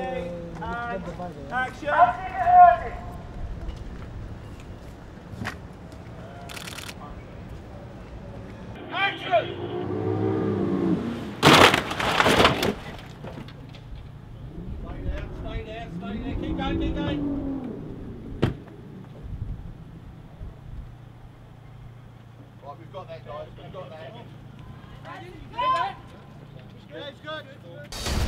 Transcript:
Action! Action! Stay there, keep going. Right, we've got that, guys, we've got that. Good.